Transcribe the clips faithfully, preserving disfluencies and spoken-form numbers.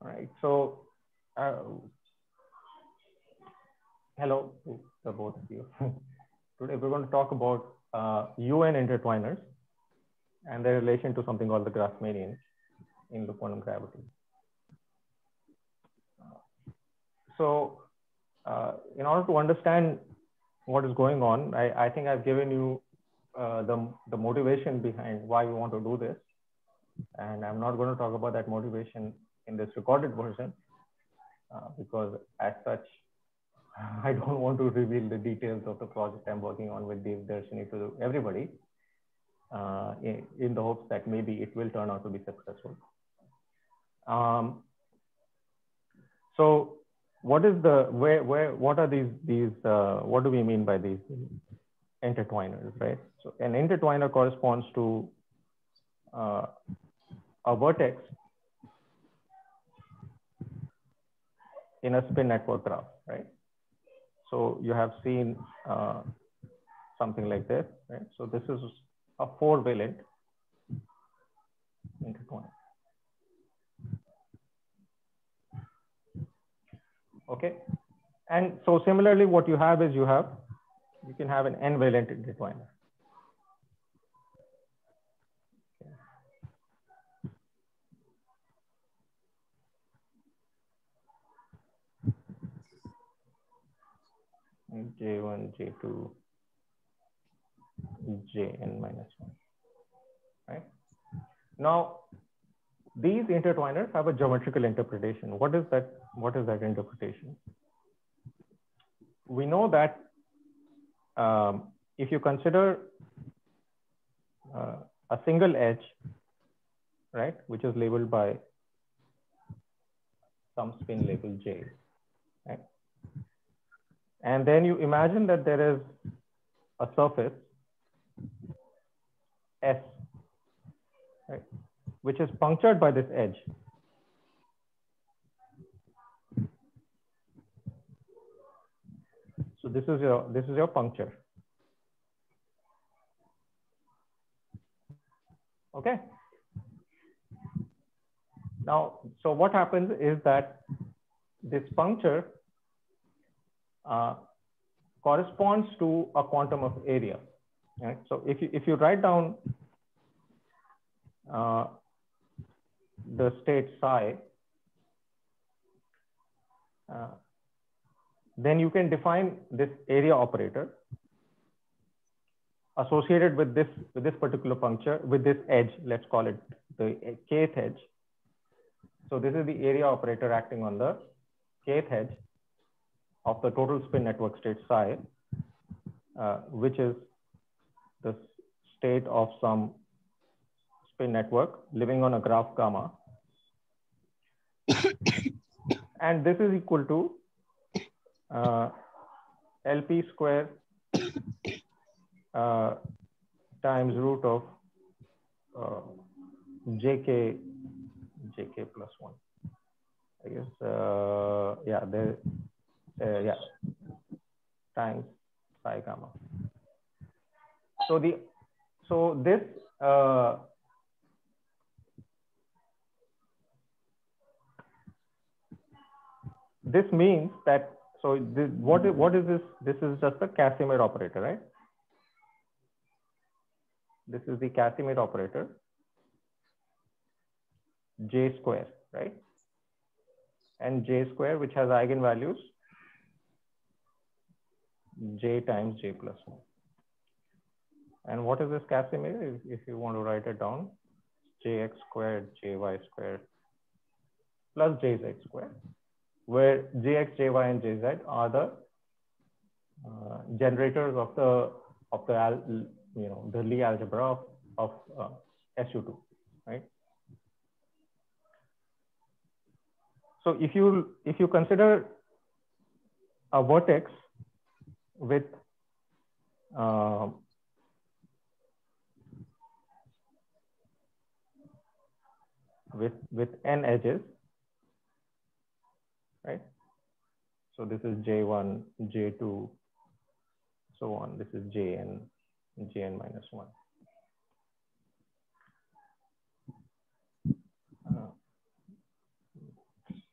All right. So, uh, hello to the both of you. Today we're going to talk about uh, U N intertwiners and their relation to something called the Grassmannian in the quantum gravity. So, uh, in order to understand what is going on, I, I think I've given you uh, the, the motivation behind why we want to do this. And I'm not going to talk about that motivation in this recorded version uh, because as such, I don't want to reveal the details of the project I'm working on with Dev Darshini to everybody uh, in, in the hopes that maybe it will turn out to be successful. Um, so what is the, where, where, what are these, these, uh, what do we mean by these intertwiners, right? So an intertwiner corresponds to uh, a vertex in a spin network graph, right? So you have seen uh, something like this, right? So this is a four valent intertwiner. Okay. And so similarly, what you have is you have, you can have an n valent intertwiner. J one, J two, Jn minus one, right? Now, these intertwiners have a geometrical interpretation. What is that? What is that interpretation? We know that um, if you consider uh, a single edge, right, which is labeled by some spin label J, right? And then you imagine that there is a surface S, right, which is punctured by this edge. So this is your, this is your puncture. Okay. Now, so what happens is that this puncture uh, corresponds to a quantum of area. Right? So if you, if you write down uh, the state psi, uh, then you can define this area operator associated with this, with this particular puncture, with this edge, let's call it the kth edge. So this is the area operator acting on the kth edge of the total spin network state psi, uh, which is the state of some spin network living on a graph gamma. And this is equal to uh, L P square uh, times root of uh, jk, jk plus one. I guess, uh, yeah, there, uh, yeah, times psi gamma. So the, so this, uh, this means that, so this, what, is, what is this? This is just a Casimir operator, right? This is the Casimir operator, J square, right? And J square, which has eigenvalues, J times J plus one. And what is this Casimir? If, if you want to write it down, Jx squared, Jy squared, plus Jz squared, where Jx, Jy, and Jz are the uh, generators of the of the al, you know the Lie algebra of, of uh, S U two, right? So if you if you consider a vertex with uh, with with n edges, right? So this is J one, J two, so on. This is Jn, Jn minus one. Uh,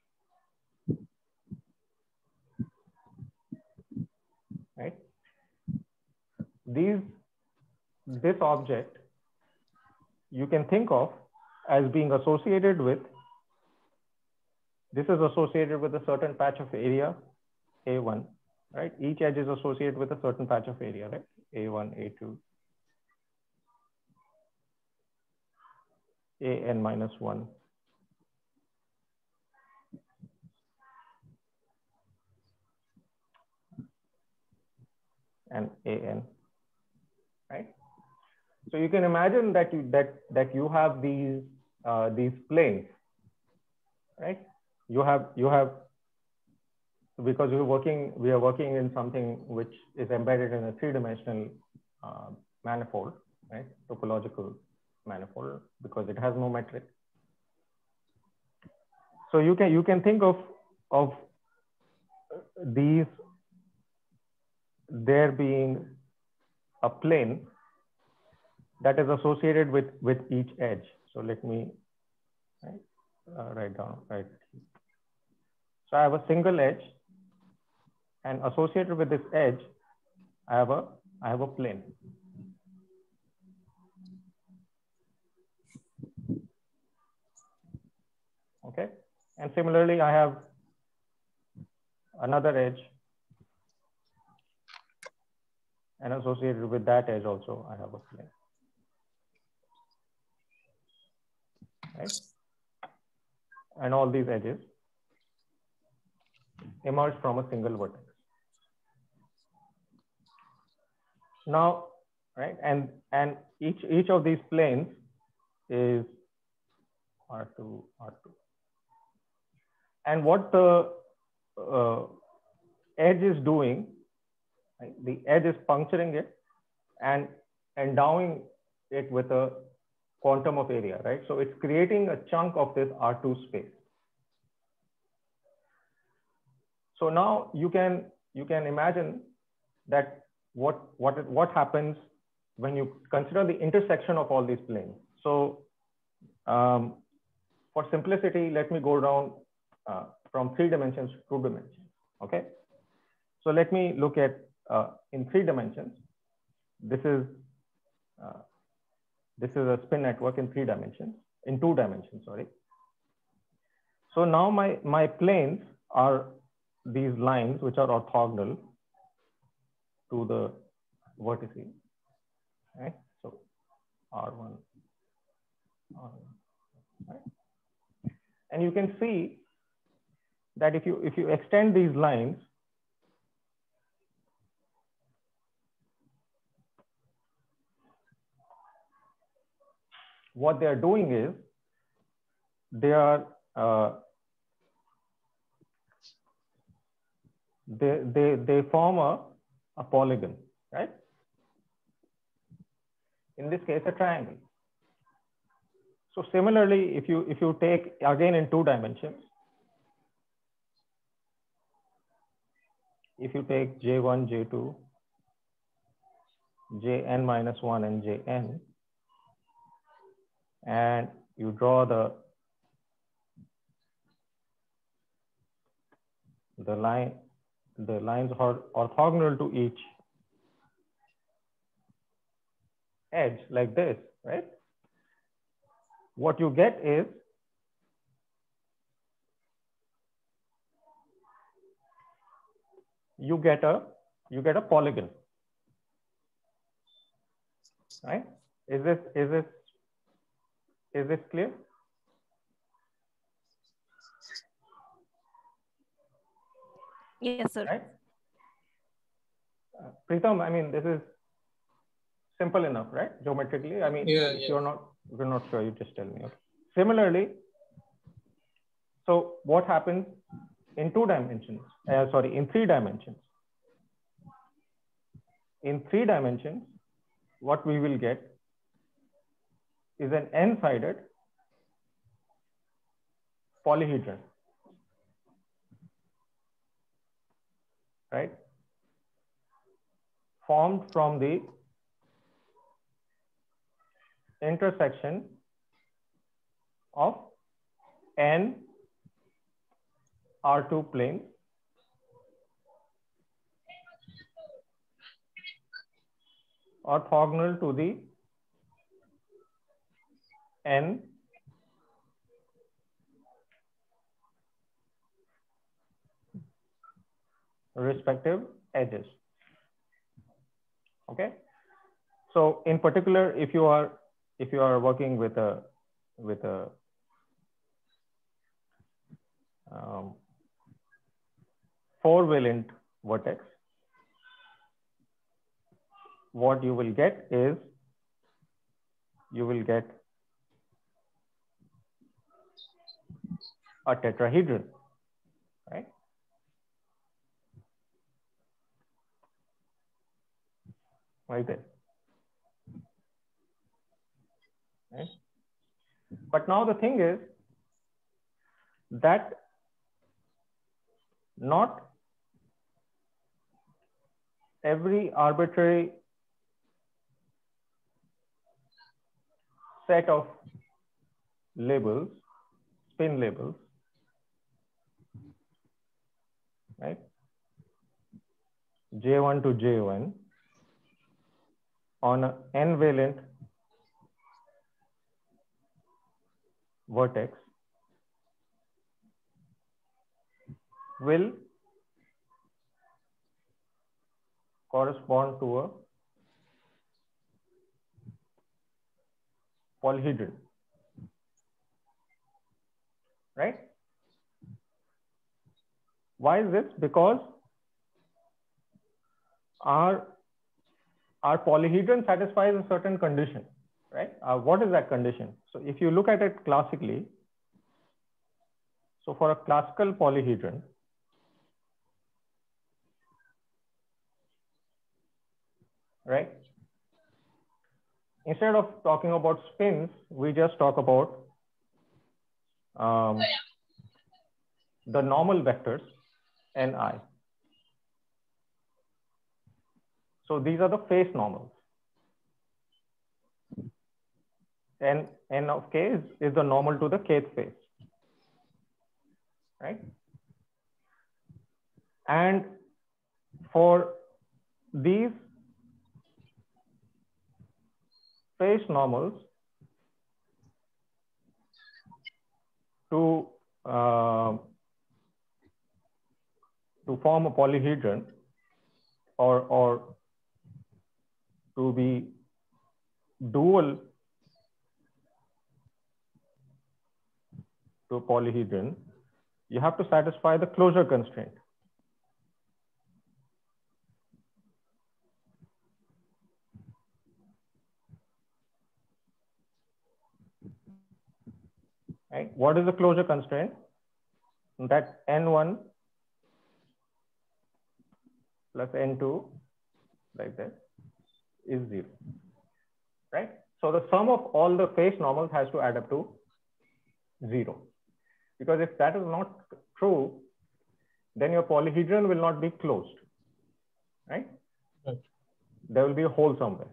these, this object you can think of as being associated with, this is associated with a certain patch of area, A one, right? Each edge is associated with a certain patch of area, right? A one, A two, A n minus one. And A n, right? So you can imagine that you that that you have these uh, these planes, right? You have you have because we're working we are working in something which is embedded in a three-dimensional uh, manifold, right? Topological manifold, because it has no metric. So you can you can think of of these, there being a plane that is associated with with each edge. So let me right, uh, write down right. So I have a single edge, and associated with this edge, I have a I have a plane. Okay, and similarly, I have another edge, and associated with that edge also, I have a plane. Right, and all these edges emerge from a single vertex. Now, right, and and each each of these planes is R two, R two, and what the uh, edge is doing, right, the edge is puncturing it and endowing it with a quantum of area, right? So it's creating a chunk of this R two space. So now you can you can imagine that what what what happens when you consider the intersection of all these planes. So um, for simplicity, let me go down uh, from three dimensions to two dimensions. Okay, so let me look at uh, in three dimensions. This is uh, this is a spin network in three dimensions, in two dimensions, sorry. So now my my planes are these lines which are orthogonal to the vertices, right? So R one, R one, right? And you can see that if you if you extend these lines, what they are doing is they are uh, they they they form a, a polygon, right? In this case, a triangle. So similarly, if you if you take again in two dimensions, if you take J one, J two, J n minus one, and J n, and you draw the the line, the lines are orthogonal to each edge like this, right? What you get is you get a you get a polygon, right? Is this is this is this clear? Yes, sir. Right? Uh, Pritam, I mean, this is simple enough, right? Geometrically, I mean, Yeah, if yeah. you're not if you're not sure, you just tell me. Okay. Similarly, so what happens in two dimensions? Uh, sorry, in three dimensions. In three dimensions, what we will get is an n-sided polyhedron, right? Formed from the intersection of n R two planes orthogonal to the n respective edges. Okay. So in particular, if you are if you are working with a with a um, four valent vertex, what you will get is you will get a tetrahedron, right? Right there. Right? But now the thing is that not every arbitrary set of labels, spin labels, right? J one to J one on an n valent vertex will correspond to a polyhedron, right? Why is this? Because our, our polyhedron satisfies a certain condition, right? Uh, what is that condition? So if you look at it classically, so for a classical polyhedron, right? Instead of talking about spins, we just talk about um, the normal vectors ni. So these are the face normals. And n of k is, is the normal to the kth face, right? And for these face normals to uh, to form a polyhedron or or to be dual to a polyhedron, you have to satisfy the closure constraint. Right? What is the closure constraint? That n one plus n two, like that, is zero, right? So the sum of all the face normals has to add up to zero. Because if that is not true, then your polyhedron will not be closed, right? Right. There will be a hole somewhere.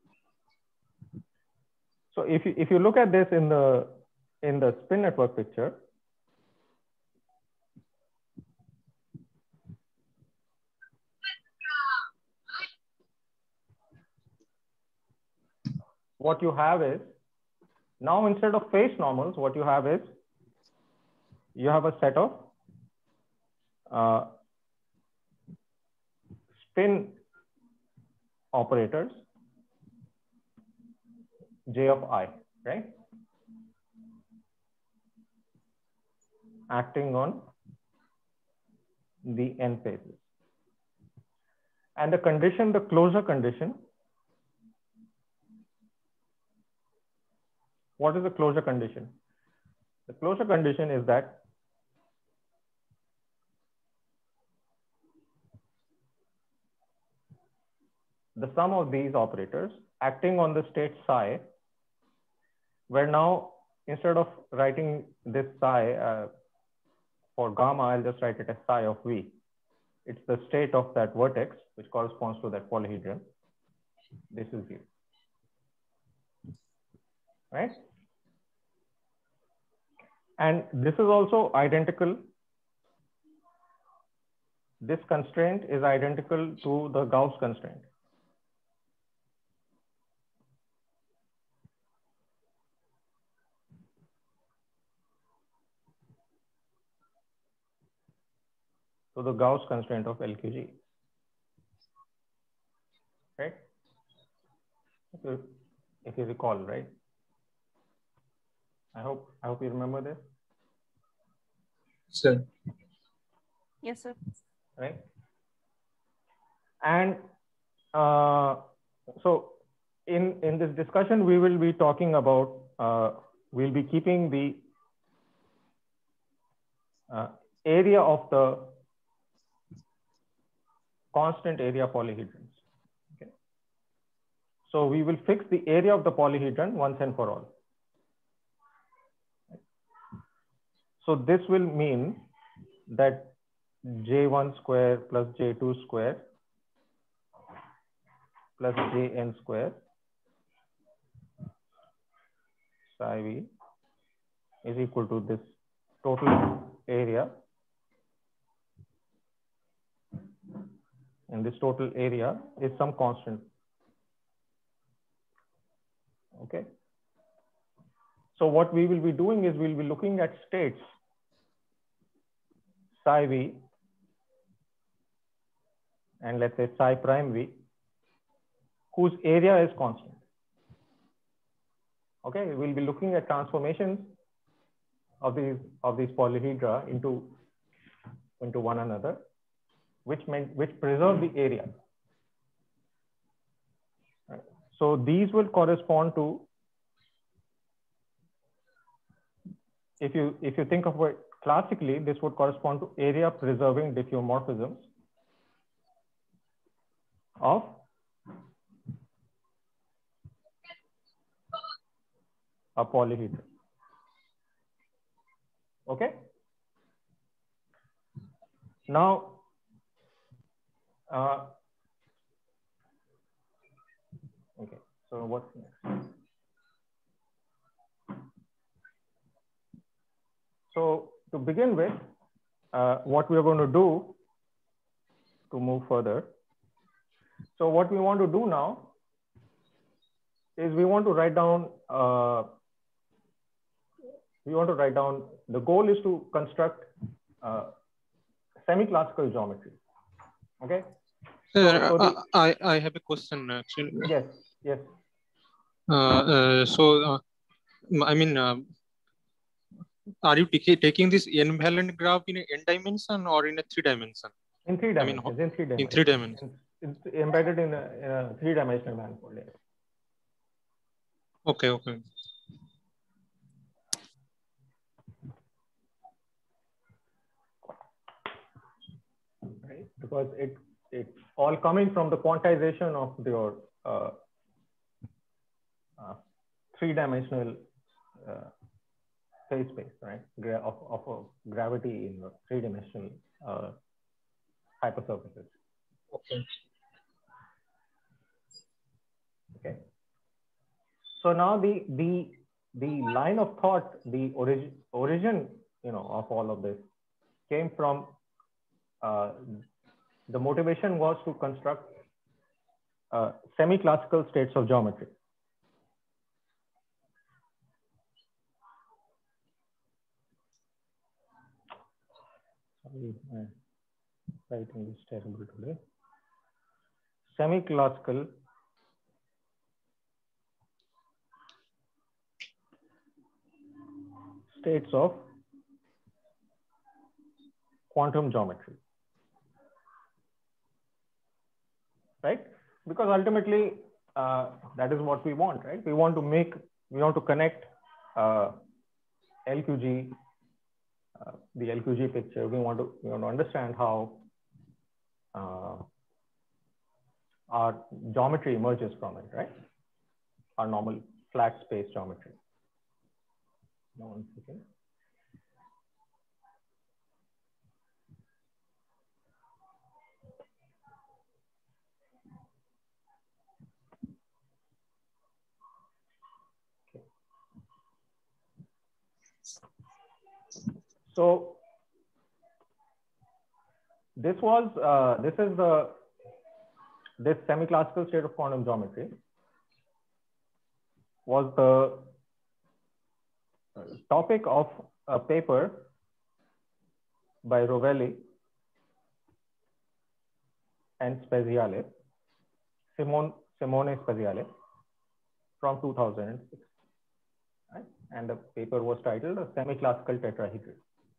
So if you, if you look at this in the, in the spin network picture, what you have is, now instead of face normals, what you have is, you have a set of uh, spin operators, J of I, right? Acting on the n faces. And the condition, the closure condition, what is the closure condition? The closure condition is that the sum of these operators acting on the state psi, where now instead of writing this psi uh, for gamma, I'll just write it as psi of v. It's the state of that vertex, which corresponds to that polyhedron. This is zero, right? And this is also identical. This constraint is identical to the Gauss constraint. to the Gauss constraint of L Q G. Right? If you, if you recall, right? I hope I hope you remember this. Sir. Yes, sir. Right? And uh, so in in this discussion, we will be talking about uh, we'll be keeping the uh, area of the constant area polyhedrons. Okay. So we will fix the area of the polyhedron once and for all. So this will mean that J one square plus J two square plus Jn square psi v is equal to this total area. And this total area is some constant. Okay. So what we will be doing is we'll be looking at states psi v and let's say psi prime v whose area is constant. Okay, we'll be looking at transformations of these of these polyhedra into into one another, which meant which preserve the area. Right. So these will correspond to, if you if you think of it classically, this would correspond to area preserving diffeomorphisms of a polyhedron. Okay. Now, uh, okay. So what's next? So to begin with, uh, what we are going to do to move further. So what we want to do now is we want to write down. Uh, we want to write down. The goal is to construct uh, semi-classical geometry. Okay. Sir, so, so the, I I have a question actually. Yes. Yes. Uh, uh, so uh, I mean, uh, are you taking this invariant graph in an n dimension or in a three dimension? In three dimensions. I mean, in three dimensions. In three dimensions. It's embedded in a, in a three-dimensional manifold. Yeah. Okay. Okay. Right, because it it's all coming from the quantization of your uh, uh, three-dimensional uh, phase space, right? Gra of of a gravity in three-dimensional uh, hypersurfaces. Okay. Okay. So now the the the line of thought, the origin origin, you know, of all of this came from. Uh, the motivation was to construct uh, semi-classical states of geometry. Sorry, my writing is terrible today. Semi-classical states of quantum geometry. Right? Because ultimately, uh, that is what we want, right? We want to make, we want to connect uh, L Q G, uh, the L Q G picture. We want to, we want to understand how uh, our geometry emerges from it, right? Our normal flat space geometry. One second. So this was, uh, this is the, this semi-classical state of quantum geometry was the topic of a paper by Rovelli and Speziale, Simone, Simone Speziale, from two thousand six. Right? And the paper was titled a semi-classical tetrahedron.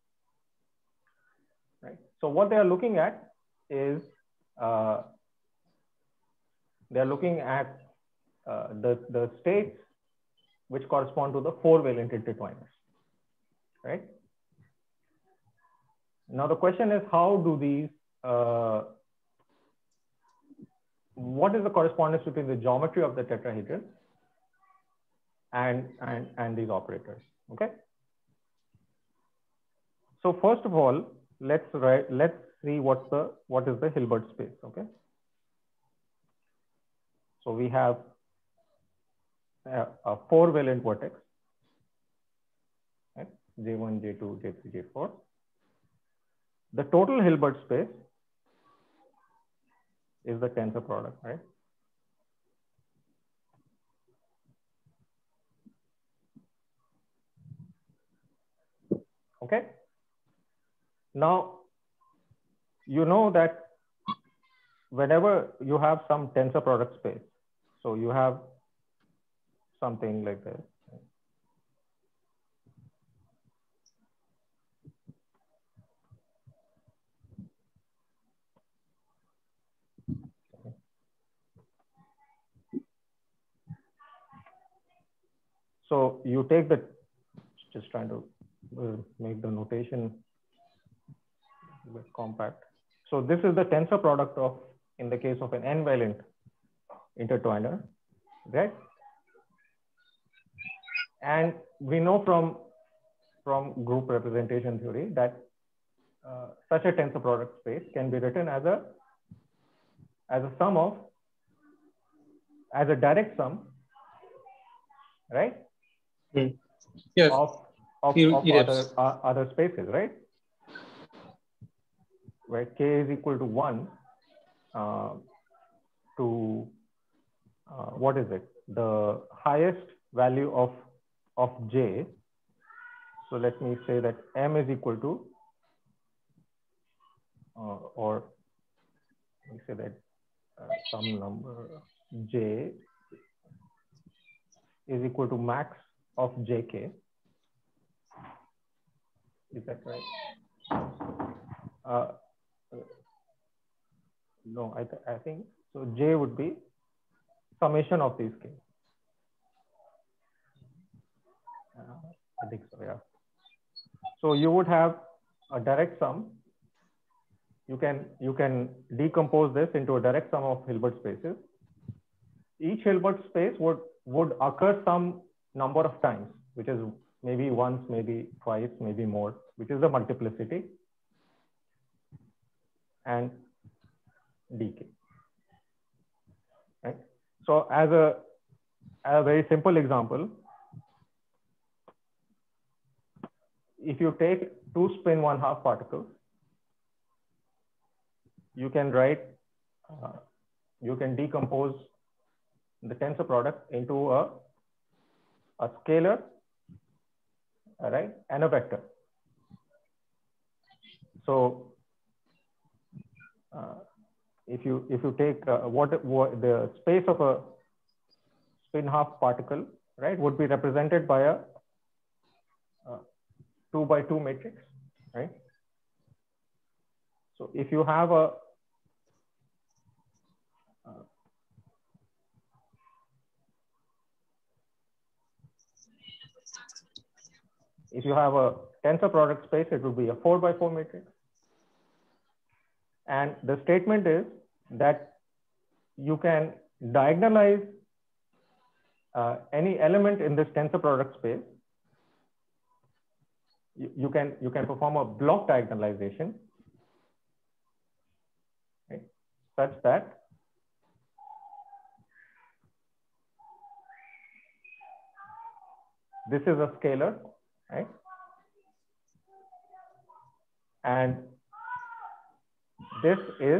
Right? So what they are looking at is uh, they are looking at uh, the, the states which correspond to the four valent intertwiners. Right? Now the question is, how do these, uh, what is the correspondence between the geometry of the tetrahedron and, and, and these operators? Okay. So first of all, let's write, let's see what's the, what is the Hilbert space. Okay. So we have a, a four valent vertex, right? J one, J two, J three, J four. The total Hilbert space is the tensor product, right? Okay. Now, you know that whenever you have some tensor product space, so you have something like this. So you take the, just trying to uh, make the notation a bit compact. So this is the tensor product of, in the case of an n-valent intertwiner, right? And we know from, from group representation theory that uh, such a tensor product space can be written as a, as a sum of, as a direct sum, right? Mm. Yes. Of, of, You, of yes. other, uh, other spaces, right? Where k is equal to one uh, to, uh, what is it? The highest value of, of j. So let me say that m is equal to, uh, or let me say that uh, some number j is equal to max of jk. Is that right? Uh, no, I, th I think so. J would be summation of these k. Uh, I think so, yeah. So you would have a direct sum. You can, you can decompose this into a direct sum of Hilbert spaces. Each Hilbert space would, would occur some number of times, which is maybe once, maybe twice, maybe more, which is the multiplicity, and decay. Right? So as a, a very simple example, if you take two spin one half particles, you can write, uh, you can decompose the tensor product into a, a scalar, all right, and a vector. So uh, if you if you take uh, what, what the space of a spin half particle, right, would be represented by a, a two by two matrix, right? So if you have a uh, if you have a tensor product space, it would be a four by four matrix. And the statement is that you can diagonalize uh, any element in this tensor product space. You, you can you can perform a block diagonalization, right, such that this is a scalar, right, and this is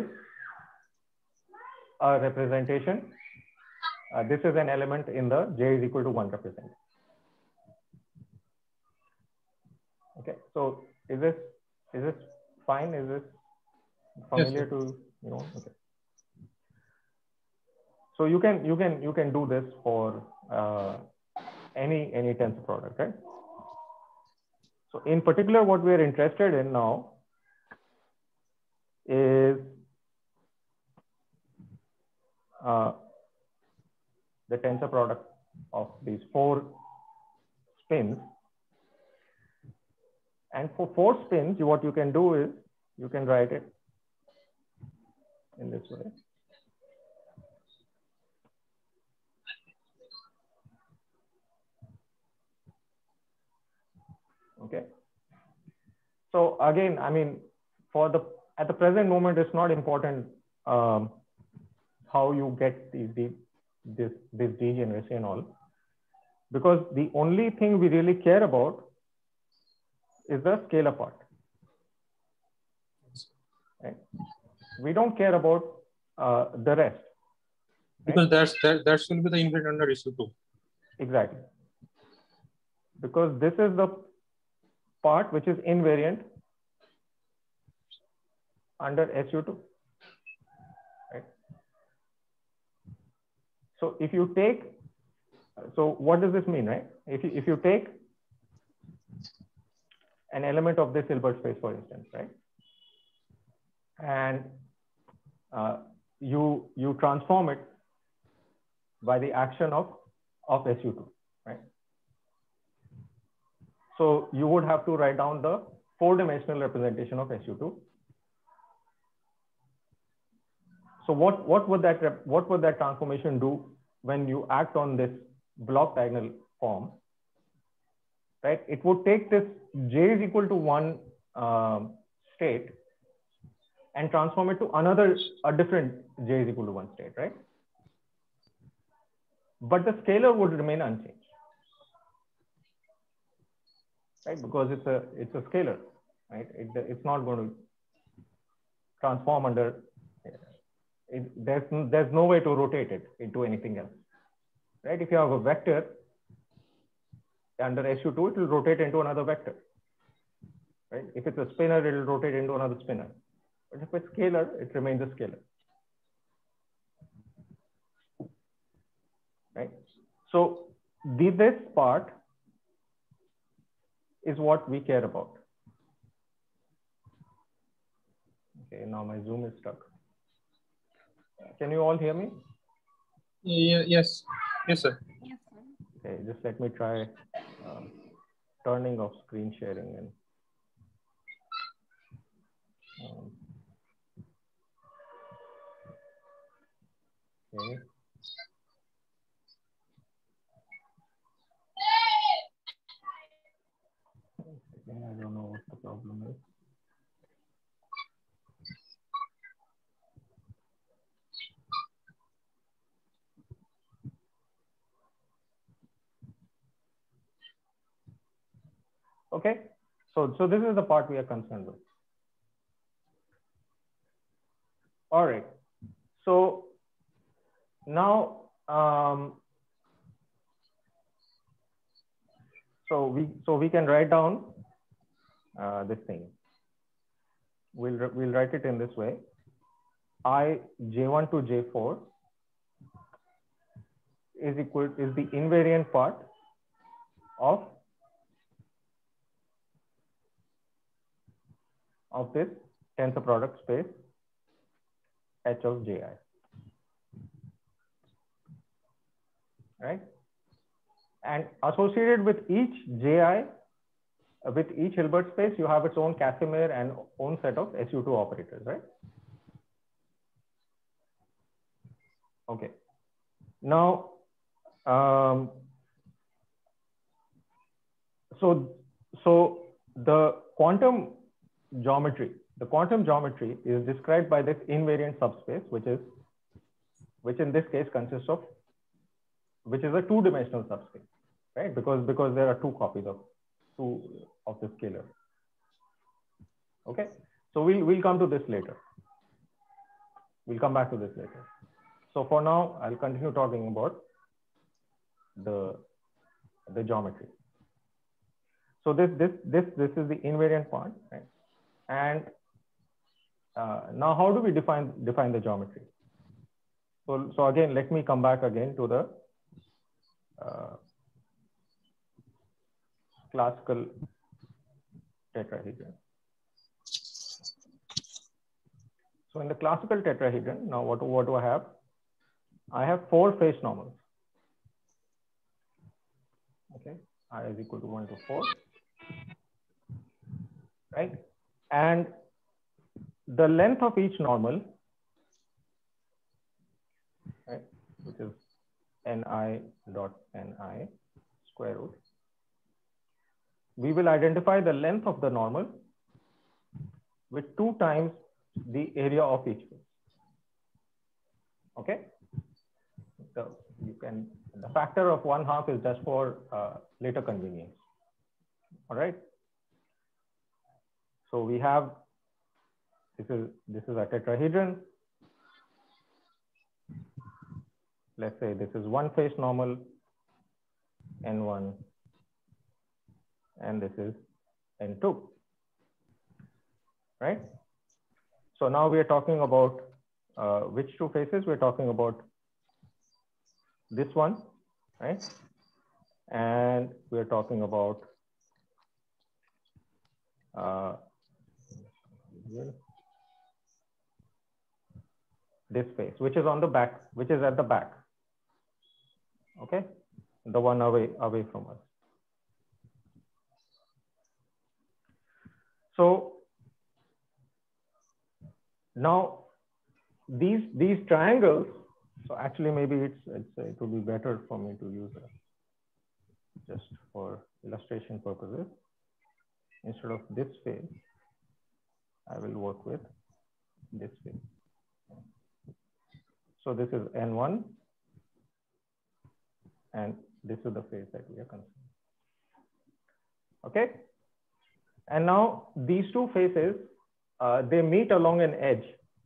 a representation. Uh, this is an element in the j is equal to one represent. Okay, so is this is this fine? Is this familiar? Yes, to you know? Okay. so you can you can you can do this for uh, any any tensor product, right? So in particular, what we are interested in now is uh, the tensor product of these four spins. And for four spins, what you can do is you can write it in this way. Okay. So again, I mean, for the at the present moment, it's not important um, how you get these this this degeneracy and all, because the only thing we really care about is the scalar part. Right? We don't care about uh, the rest. Because right? that's that that will be the invariant under S U two. Exactly. Because this is the part which is invariant under S U two. Right? So if you take, so what does this mean, right? If you, if you take an element of this Hilbert space, for instance, right? And uh, you, you transform it by the action of, of S U two, right? So you would have to write down the four-dimensional representation of S U two. So what, what would that what would that transformation do when you act on this block diagonal form? Right? It would take this J is equal to one um, state and transform it to another, a different J is equal to one state, right? But the scalar would remain unchanged, right? Because it's a it's a scalar, right? It, it's not going to transform under. It, there's there's no way to rotate it into anything else, right? If you have a vector under S U two, it will rotate into another vector, right? If it's a spinner, it will rotate into another spinner. But if it's scalar, it remains a scalar, right? So the, this part is what we care about. Okay, now my Zoom is stuck. Can you all hear me? Yeah, yes, yes, sir. Yes, sir. Okay, just let me try uh, turning off screen sharing and. Um, okay. I don't know what the problem is. Okay, so, so this is the part we are concerned with. All right, so now, um, so we so we can write down uh, this thing. We'll we'll write it in this way: I J one to J four is equal is the invariant part of of this tensor product space H of Ji, right? And associated with each Ji, uh, with each Hilbert space, you have its own Casimir and own set of S U two operators, right? Okay. Now, um, so so the quantum geometry, the quantum geometry is described by this invariant subspace, which is, which in this case consists of, which is a two-dimensional subspace, right? Because because there are two copies of two of the scalar. Okay, so we'll we'll come to this later. We'll come back to this later. So for now, I'll continue talking about the the geometry. So this this this this is the invariant part, right? And uh, now, how do we define define the geometry? So, so again, let me come back again to the uh, classical tetrahedron. So in the classical tetrahedron, now what, what do I have? I have four face normals. Okay, I is equal to one to four, right? And the length of each normal, right, which is ni dot ni square root. We will identify the length of the normal with two times the area of each face. Okay, so you can, the factor of one half is just for uh, later convenience. All right. So we have, this is this is a tetrahedron. Let's say this is one face normal, N one, and this is N two, right? So now we are talking about uh, which two faces? We're talking about this one, right? And we're talking about uh, this face, which is on the back, which is at the back. Okay, the one away away from us. So now these these triangles. So actually, maybe it's it's it would be better for me to use a, just for illustration purposes. Instead of this face, I will work with this face. So this is N one, and this is the face that we are considering. Okay, and now these two faces, uh, they meet along an edge,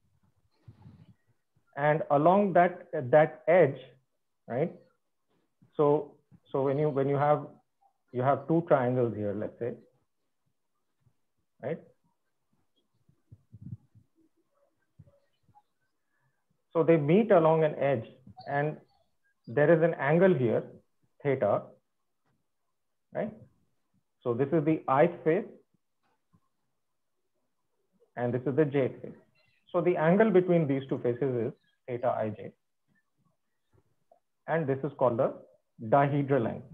and along that that edge, right? So so when you when you have you have two triangles here, let's say, right? So they meet along an edge, and there is an angle here, theta, right? So this is the ith face, and this is the jth face. So the angle between these two faces is theta ij, and this is called the dihedral angle.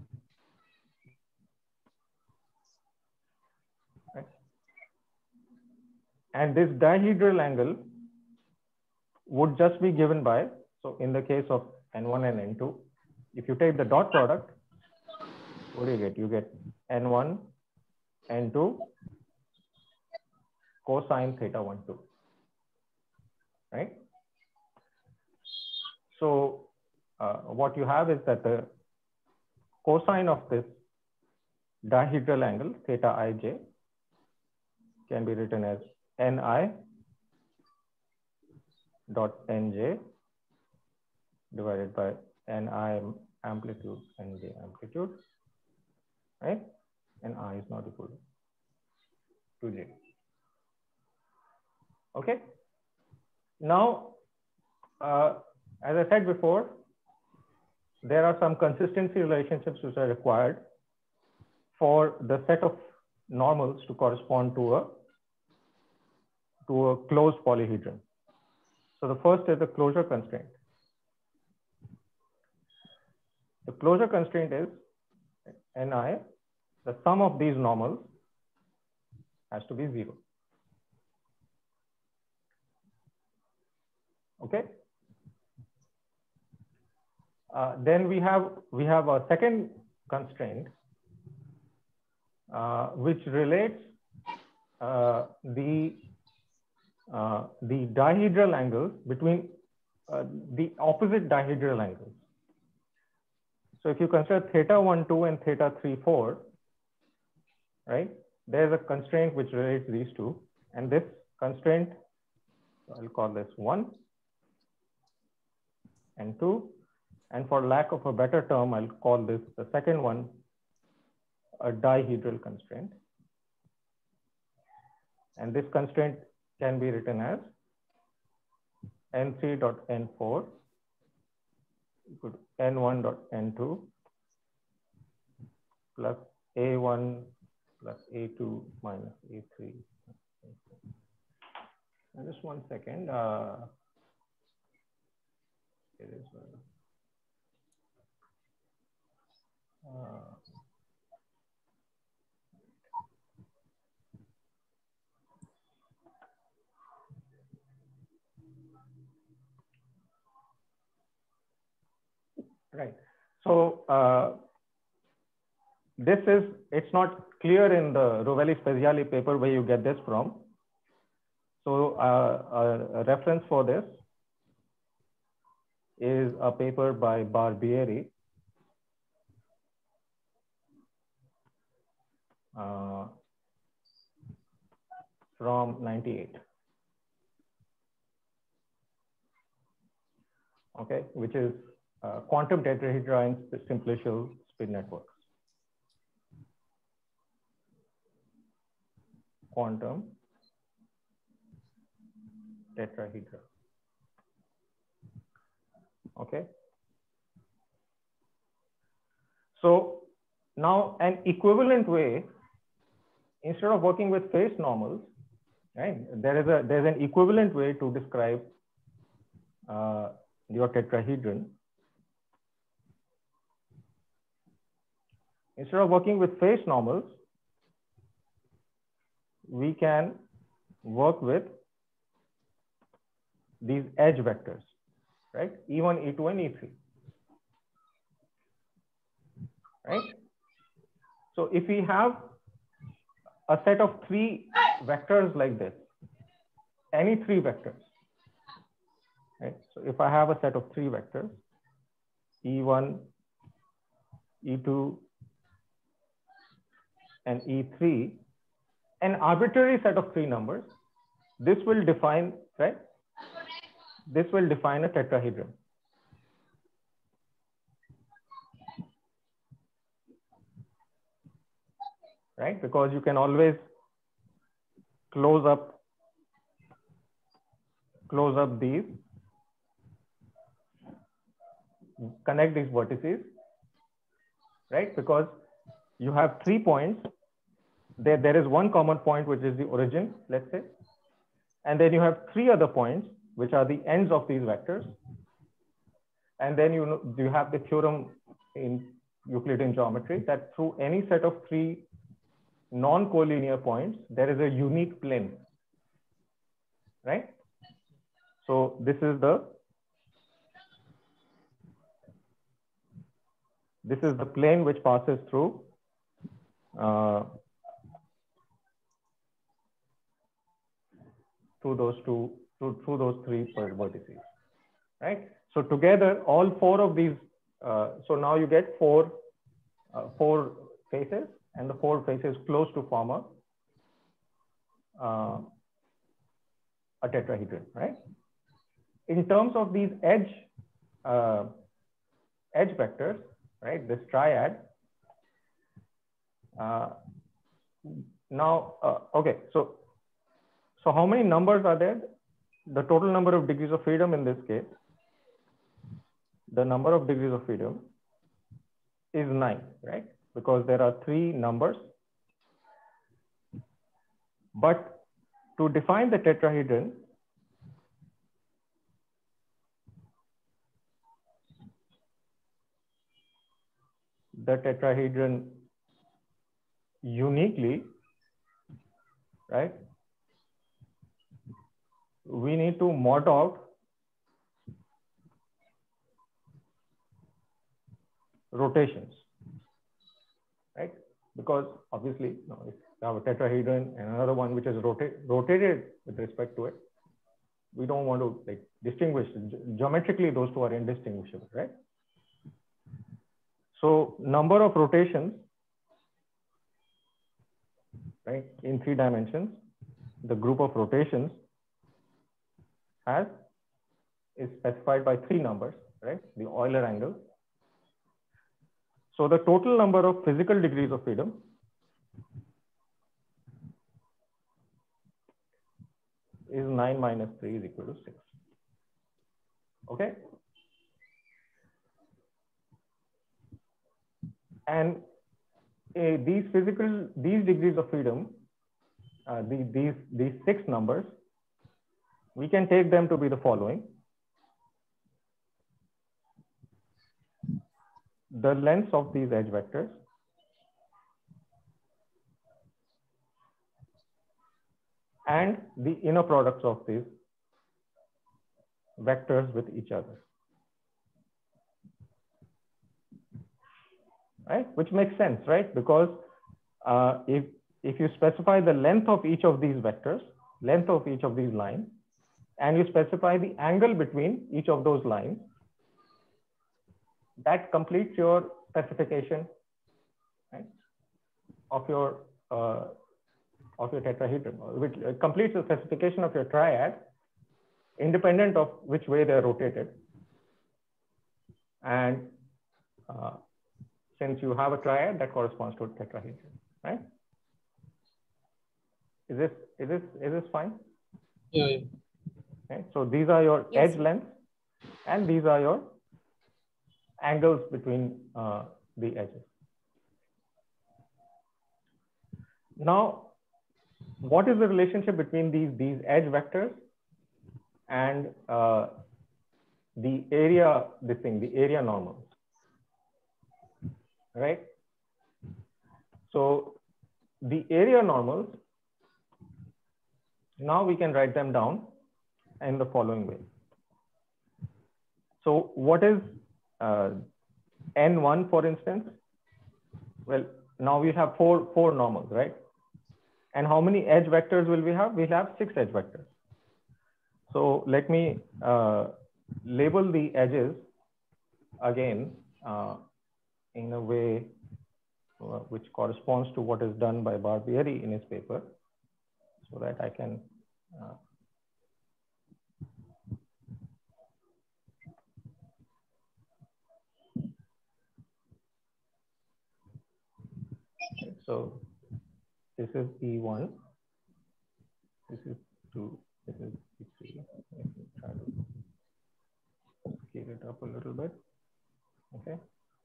Right? And this dihedral angle would just be given by, so in the case of N one and N two, if you take the dot product, what do you get? You get N one, N two cosine theta one two, right? So uh, what you have is that the cosine of this dihedral angle theta ij can be written as Ni dot Nj divided by Ni amplitude Nj amplitude, right? And I is not equal to J. Okay. Now, uh, as I said before, there are some consistency relationships which are required for the set of normals to correspond to a to a closed polyhedron. So the first is the closure constraint. The closure constraint is Ni, the sum of these normals has to be zero. Okay. Uh, then we have we have a second constraint uh, which relates uh, the uh, the dihedral angles between uh, the opposite dihedral angles. So if you consider theta one two and theta three four, right? There's a constraint which relates these two, and this constraint, I'll call this one and two. And for lack of a better term, I'll call this the second one a dihedral constraint. And this constraint can be written as N three dot N four equal to N one dot N two plus A one plus A two minus A three. And just one second. Uh, it is, uh, uh, right. So uh, this is, it's not clear in the Rovelli-Speziali paper where you get this from. So uh, a reference for this is a paper by Barbieri. Uh, from ninety-eight. Okay, which is uh, quantum tetrahedra in simplicial spin networks. Quantum tetrahedra. Okay. So now an equivalent way, instead of working with phase normals, right? There is a there's an equivalent way to describe uh, your tetrahedron. Instead of working with phase normals, we can work with these edge vectors, right? E one, E two, and E three, right? So if we have a set of three vectors like this, any three vectors, right? So if I have a set of three vectors, E one, E two, and E three, an arbitrary set of three numbers, this will define, right? This will define a tetrahedron. Right? Because you can always close up, close up these, connect these vertices, right? Because you have three points. There, there is one common point, which is the origin, let's say. And then you have three other points, which are the ends of these vectors. And then you know, you have the theorem in Euclidean geometry that through any set of three non-collinear points, there is a unique plane, right? So this is the this is the plane which passes through uh, through those two through, through those three vertices, right? So together, all four of these. Uh, so now you get four uh, four faces, and the four faces close to form a uh, a tetrahedron, right? In terms of these edge uh, edge vectors, right? This triad. Uh, now, uh, okay, so so how many numbers are there? The total number of degrees of freedom in this case, the number of degrees of freedom is nine, right? Because there are three numbers. But to define the tetrahedron, the tetrahedron uniquely, right? We need to mod out rotations, right? Because obviously, you know, if you have a tetrahedron and another one which is rotate, rotated with respect to it, we don't want to like distinguish. Ge- geometrically, those two are indistinguishable, right? So number of rotations, right, in three dimensions, the group of rotations has is specified by three numbers, right? The Euler angle. So the total number of physical degrees of freedom is nine minus three is equal to six. Okay. And uh, these physical, these degrees of freedom, uh, the, these, these six numbers, we can take them to be the following. The lengths of these edge vectors, and the inner products of these vectors with each other. Right? Which makes sense, right? Because uh, if, if you specify the length of each of these vectors, length of each of these lines, and you specify the angle between each of those lines, that completes your specification, right, of your uh, of your tetrahedron, which completes the specification of your triad, independent of which way they're rotated. And uh, since you have a triad, that corresponds to a tetrahedron, right? Is this is this is this fine? Yeah. yeah. Okay. So these are your Yes. edge lengths, and these are your angles between uh, the edges. Now, what is the relationship between these these edge vectors and uh, the area, this thing, the area normals, right? So the area normals, now we can write them down in the following way. So what is uh, N one, for instance? Well, now we have four, four normals, right? And how many edge vectors will we have? We'll have six edge vectors. So let me uh, label the edges again uh, in a way uh, which corresponds to what is done by Barbieri in his paper, so that I can uh, okay, so this is E one, this is two, this is E three. Let me try to scale it up a little bit. Okay.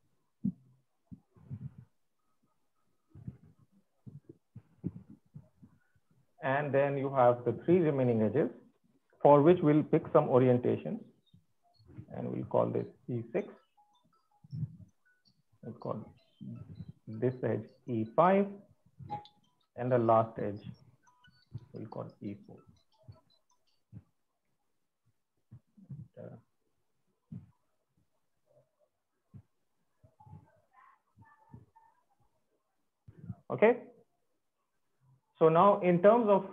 And then you have the three remaining edges, for which we'll pick some orientation, and we'll call this E six. We'll call this edge E five, and the last edge we'll call E four. Uh, okay. So now, in terms of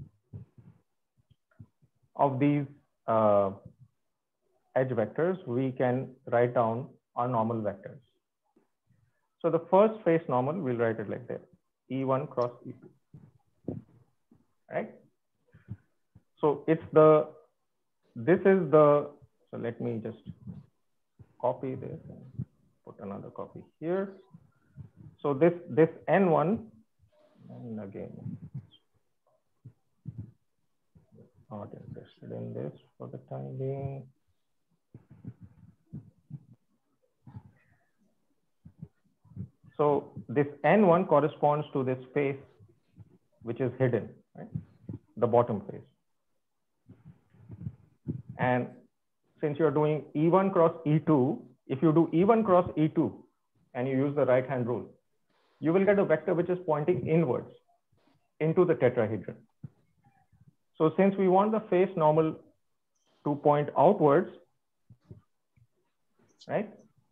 of these uh, edge vectors, we can write down our normal vectors. So the first face normal, we'll write it like this: E one cross E two. Right? So it's the, this is the, so let me just copy this and put another copy here. So this, this N one, and again, not interested in this for the time being. So this N one corresponds to this face which is hidden, right? The bottom face. And since you're doing E one cross E two, if you do E one cross E two and you use the right hand rule, you will get a vector which is pointing inwards into the tetrahedron. So since we want the face normal to point outwards, right,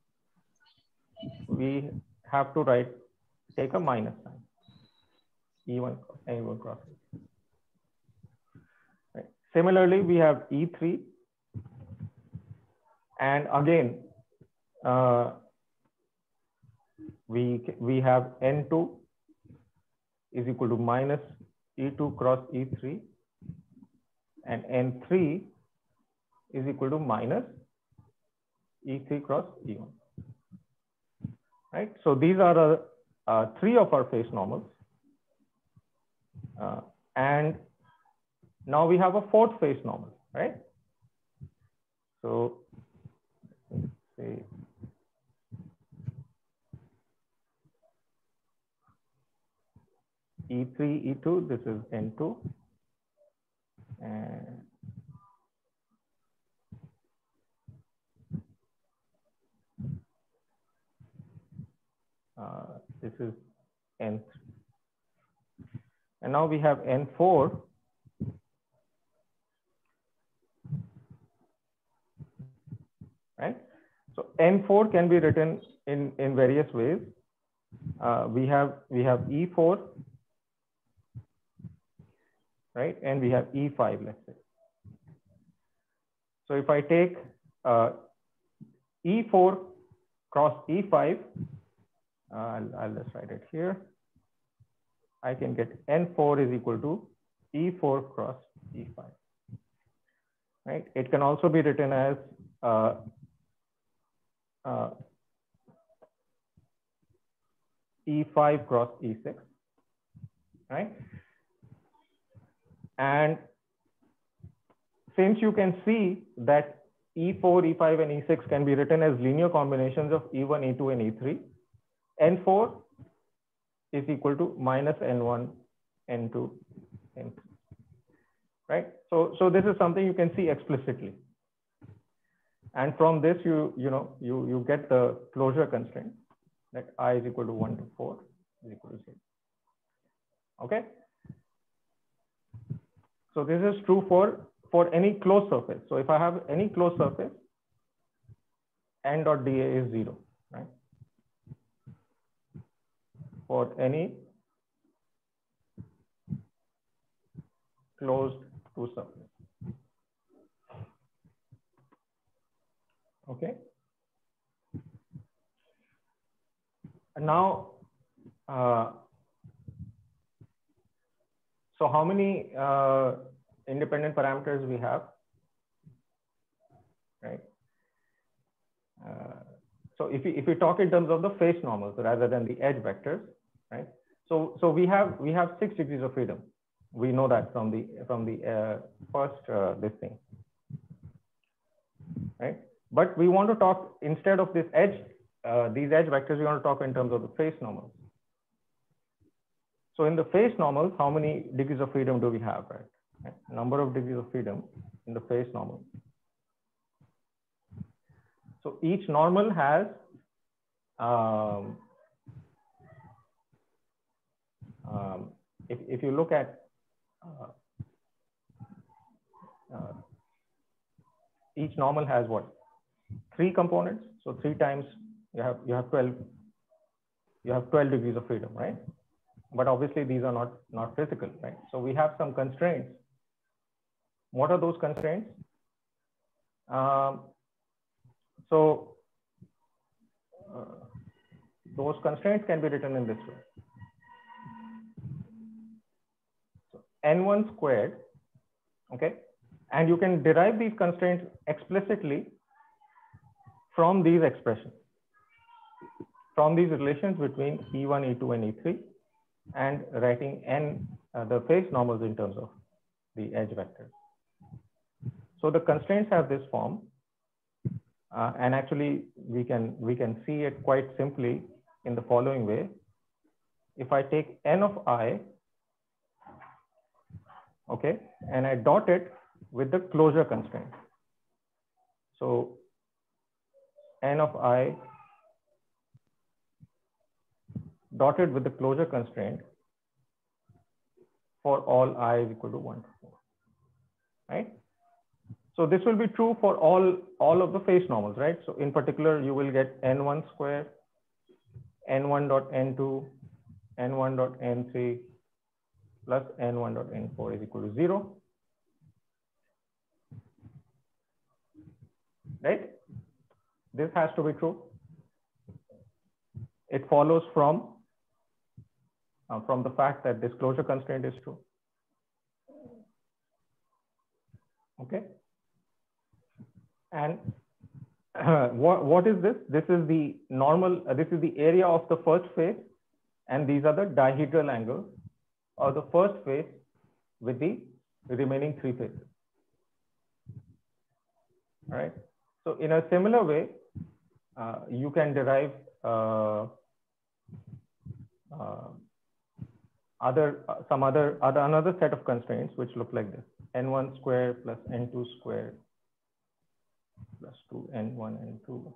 we have to write, take a minus sign, E one, E one cross E two. Right. Similarly, we have E three, and again, uh, we, we have N two is equal to minus E two cross E three, and N three is equal to minus E three cross E one. Right? So these are uh, uh, three of our face normals. Uh, and now we have a fourth face normal, right? So let's say E three, E two, this is N two. And uh, this is N three. And now we have N four. Right? So N four can be written in, in various ways. Uh, we have we have E four, right? And we have E five, let's say. So if I take uh, E four cross E five, uh, I'll, I'll just write it here. I can get N four is equal to E four cross E five, right? It can also be written as uh, uh, E five cross E six, right? And since you can see that E four, E five, and E six can be written as linear combinations of E one, E two, and E three, N four is equal to minus N one, N two, N three, right? So, so this is something you can see explicitly. And from this, you, you know, you, you get the closure constraint that I is equal to one to four is equal to zero. Okay. So this is true for, for any closed surface. So if I have any closed surface, N dot dA is zero, right? For any closed to surface. Okay. And now, uh, so how many uh, independent parameters we have, right? Uh, so if we if we talk in terms of the face normals rather than the edge vectors, right? So so we have we have six degrees of freedom. We know that from the from the uh, first uh, this thing, right? But we want to talk instead of this edge uh, these edge vectors. We want to talk in terms of the face normals. So in the face normals, how many degrees of freedom do we have, right? right? Number of degrees of freedom in the face normal. So each normal has um, um, if, if you look at uh, uh, each normal has what? Three components. So three times you have you have twelve you have twelve degrees of freedom, right? But obviously these are not not physical, right? So we have some constraints. What are those constraints? Um, so uh, those constraints can be written in this way. So N one squared, okay, and you can derive these constraints explicitly from these expressions, from these relations between E one, E two, and E three, and writing n uh, the face normals in terms of the edge vectors. So the constraints have this form, uh, and actually we can we can see it quite simply in the following way. If I take n of I, okay, and I dot it with the closure constraint. So n of I dotted with the closure constraint for all I is equal to one to four, right? So this will be true for all, all of the face normals, right? So in particular, you will get N one square, N one dot N two, N one dot N three, plus N one dot N four is equal to zero, right? This has to be true. It follows from, uh, from the fact that this closure constraint is true. Okay. And uh, what, what is this? This is the normal, uh, this is the area of the first face, and these are the dihedral angles of the first face with the remaining three faces. All right. So in a similar way, uh, you can derive uh, uh, other uh, some other other another set of constraints which look like this: n one square plus n two square plus two n one n two.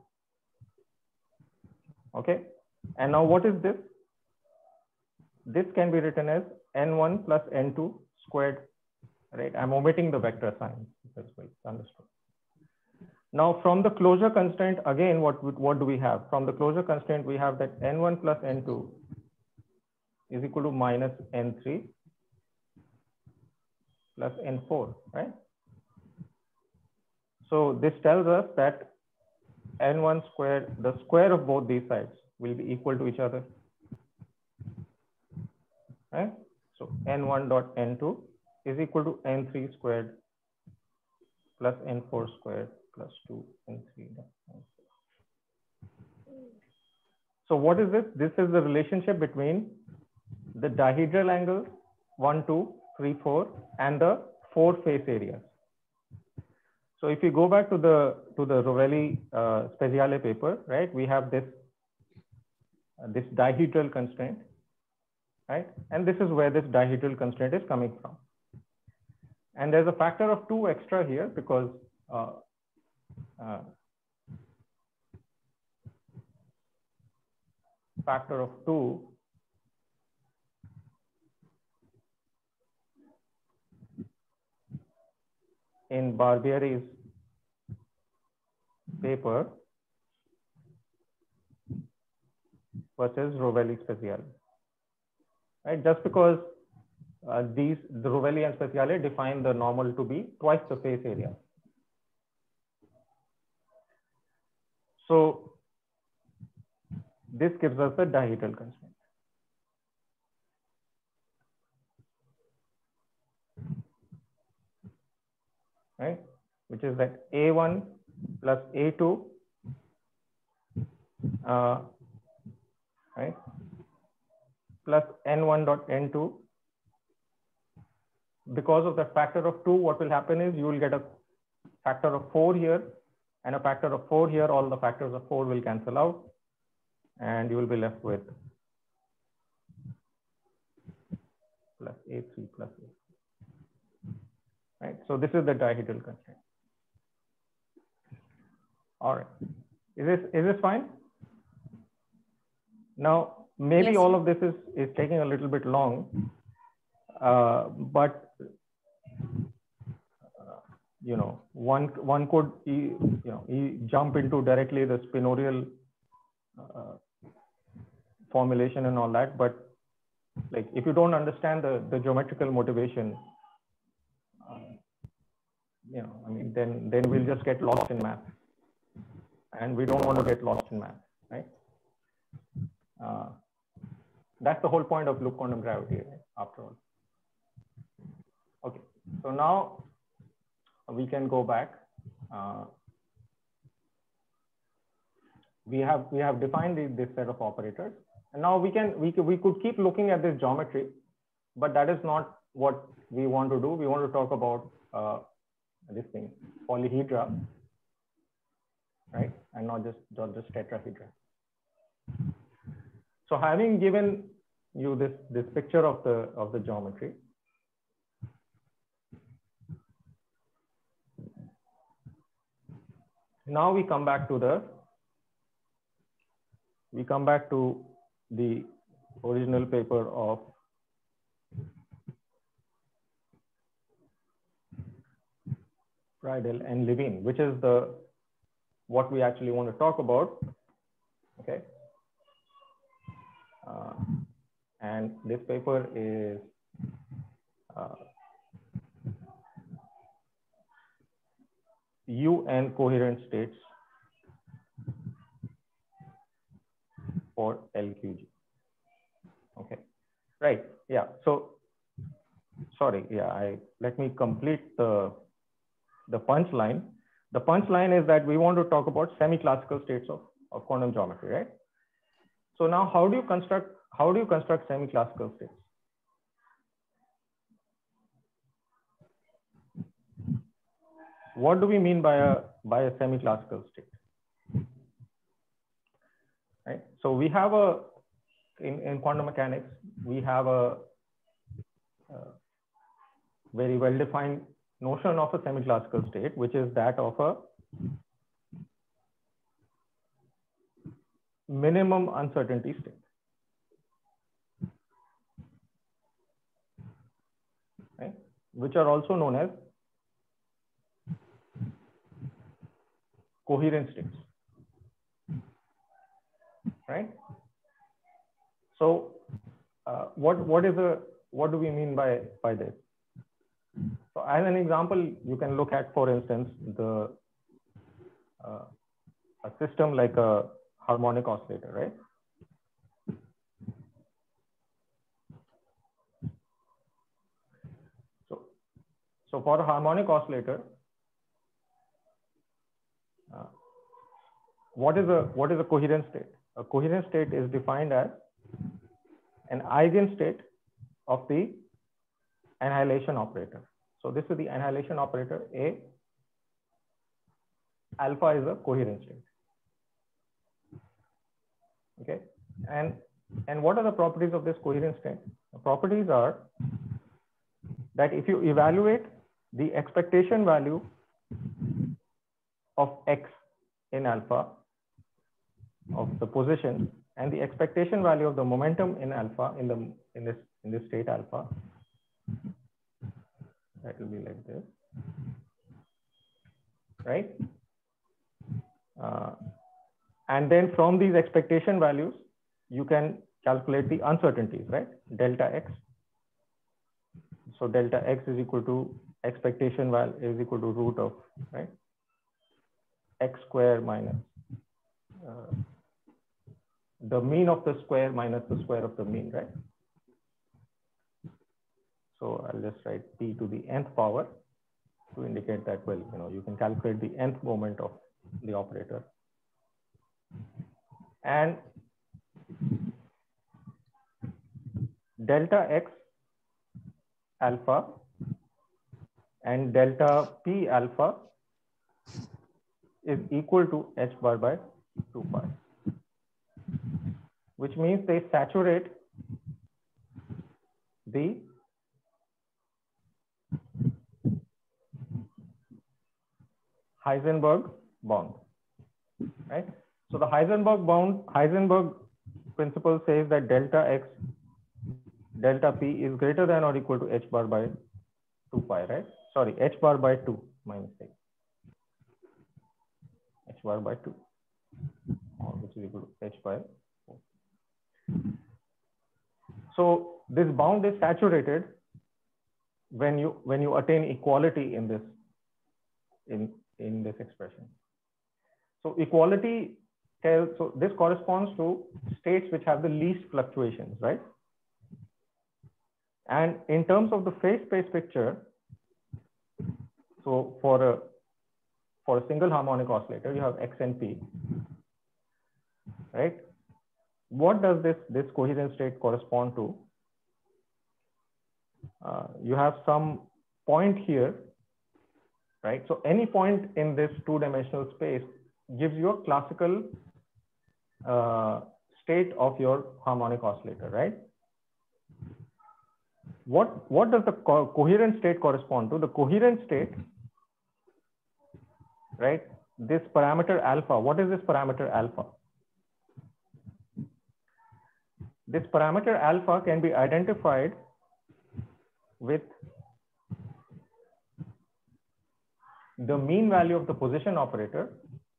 Okay, and now what is this? This can be written as n one plus n two squared, right? I'm omitting the vector sign as well. Understood. Now from the closure constraint, again, what, what do we have? From the closure constraint, we have that n one plus n two is equal to minus n three plus n four, right? So this tells us that n one squared, the square of both these sides will be equal to each other, right? So n one dot n two is equal to n three squared plus n four squared plus two n three. So what is this? This is the relationship between the dihedral angles one, two, three, four and the four face areas. So if you go back to the to the Rovelli uh, Speziale paper, right, we have this uh, this dihedral constraint, right, and this is where this dihedral constraint is coming from. And there's a factor of two extra here because uh, uh, factor of two in Barbieri's paper versus Rovelli Speziale, right? Just because uh, these the Rovelli and Speziale define the normal to be twice the face area. So this gives us the dihedral constraint. Right, which is that A one plus A two, uh, right, plus n one dot n two. Because of the factor of two, what will happen is you will get a factor of four here and a factor of four here. All the factors of four will cancel out, and you will be left with plus A three plus A. Right, so this is the dihedral constraint. All right, is this is this fine? Now maybe Yes, all sir. of this is is taking a little bit long, uh, but uh, you know one one could you know jump into directly the spinorial uh, formulation and all that, but like if you don't understand the the geometrical motivation, uh, you know, I mean, then then we'll just get lost in math, and we don't want to get lost in math, right? Uh, that's the whole point of loop quantum gravity, right? After all. Okay, so now we can go back. Uh, we have we have defined the, this set of operators, and now we can we we could keep looking at this geometry, but that is not what we want to do. We want to talk about uh, this thing, polyhedra, right, and not just not just tetrahedra. So having given you this this picture of the of the geometry, now we come back to the we come back to the original paper of Friedel and Levine, which is the what we actually want to talk about. Okay, uh, and this paper is uh, U N coherent states for L Q G. Okay, right? Yeah. So sorry. Yeah. I let me complete the the punchline. The punchline is that we want to talk about semi-classical states of, of quantum geometry, right? So now, how do you construct how do you construct semi-classical states? What do we mean by a by a semi-classical state? Right. So we have a in, in quantum mechanics we have a uh, very well-defined notion of a semi-classical state, which is that of a minimum uncertainty state. Right? Which are also known as coherent states. Right? So, uh, what what is a what do we mean by by this? So, as an example, you can look at, for instance, the uh, a system like a harmonic oscillator, right? So, so for a harmonic oscillator, uh, what is a what is a coherent state? A coherent state is defined as an eigenstate of the annihilation operator. So this is the annihilation operator A. Alpha is a coherent state. Okay, and and what are the properties of this coherent state? The properties are that if you evaluate the expectation value of x in alpha of the position and the expectation value of the momentum in alpha in the in this in this state alpha, that will be like this, right? Uh, and then from these expectation values, you can calculate the uncertainties, right? Delta x. So delta x is equal to expectation value is equal to root of, right, x square minus uh, the mean of the square minus the square of the mean, right? So I'll just write p to the nth power to indicate that, well, you know, you can calculate the nth moment of the operator. And delta x alpha and delta p alpha is equal to h bar by two pi, which means they saturate the Heisenberg bound, right? So the Heisenberg bound, Heisenberg principle says that delta x, delta p is greater than or equal to h bar by two pi, right? Sorry, h bar by two minus h, h bar by two, which is equal to h by four. So this bound is saturated when you when you attain equality in this in in this expression. So equality tells, so this corresponds to states which have the least fluctuations, right? And in terms of the phase space picture, so for a for a single harmonic oscillator, you have x and p, right? What does this this coherent state correspond to? Uh, you have some point here, right? So any point in this two-dimensional space gives you a classical uh, state of your harmonic oscillator, right? What, what does the co coherent state correspond to? The coherent state, right? This parameter alpha, what is this parameter alpha? This parameter alpha can be identified with the mean value of the position operator,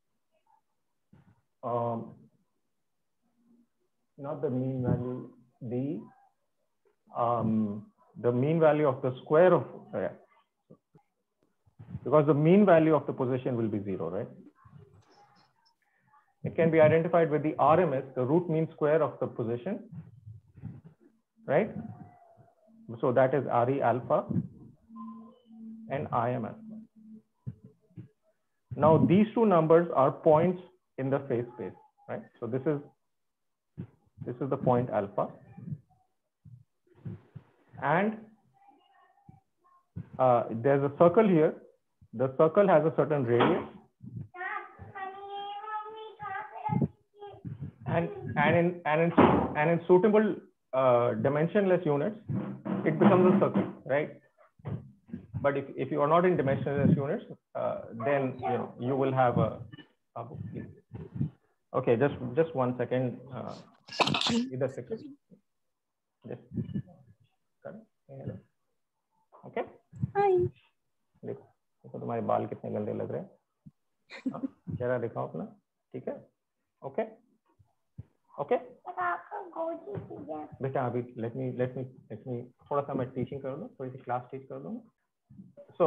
um, not the mean value, the um, the mean value of the square of, uh, yeah. Because the mean value of the position will be zero, right? It can be identified with the R M S, the root mean square of the position, right? So that is R E alpha and I M alpha. Now these two numbers are points in the phase space, right? So this is this is the point alpha, and uh, there's a circle here. The circle has a certain radius, and and in and in and in suitable uh, dimensionless units, it becomes a circle, right? But if, if you are not in dimensionless units, uh, then you know you will have a, a okay, just just one second. Uh, either second. Just, okay. Hi. देखो देखो तुम्हारे बाल कितने गंदे लग रहे हैं, चेहरा दिखाओ अपना, ठीक है? ओके ओके बेटा अभी let me let me let me थोड़ा सा मैं टीचिंग कर लूँ, थोड़ी सी क्लास टीच कर लूँ. सो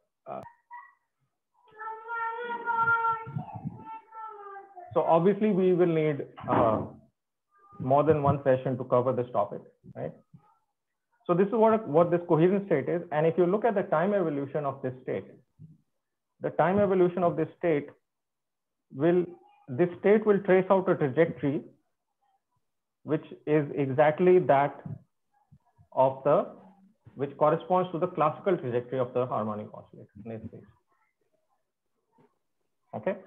so obviously we will need uh, more than one session to cover this topic, right? So this is what, what this coherent state is. And if you look at the time evolution of this state, the time evolution of this state will, this state will trace out a trajectory which is exactly that of the, which corresponds to the classical trajectory of the harmonic oscillator in this case. Okay.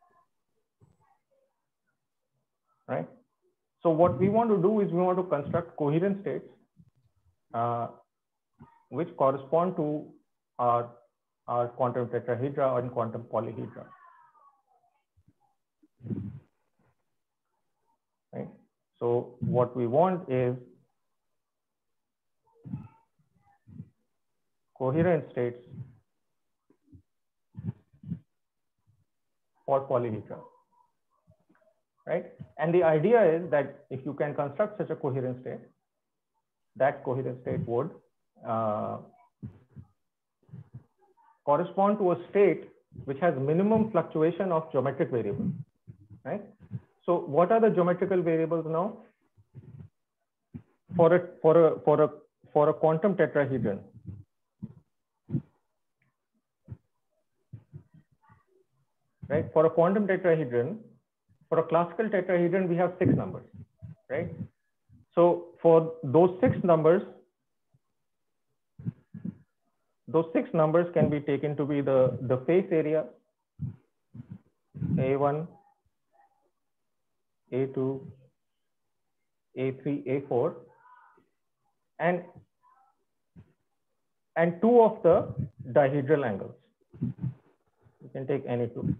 Right. So what we want to do is we want to construct coherent states uh, which correspond to our, our quantum tetrahedra and quantum polyhedra. Right. So what we want is coherent states for polyhedra. Right? And the idea is that if you can construct such a coherent state, that coherent state would uh, correspond to a state which has minimum fluctuation of geometric variables. Right? So what are the geometrical variables now? For a for a for a for a quantum tetrahedron, right? For a quantum tetrahedron, for a classical tetrahedron, we have six numbers, right? So for those six numbers, those six numbers can be taken to be the, the face area, A one, A two, A three, A four, and, and two of the dihedral angles. You can take any two.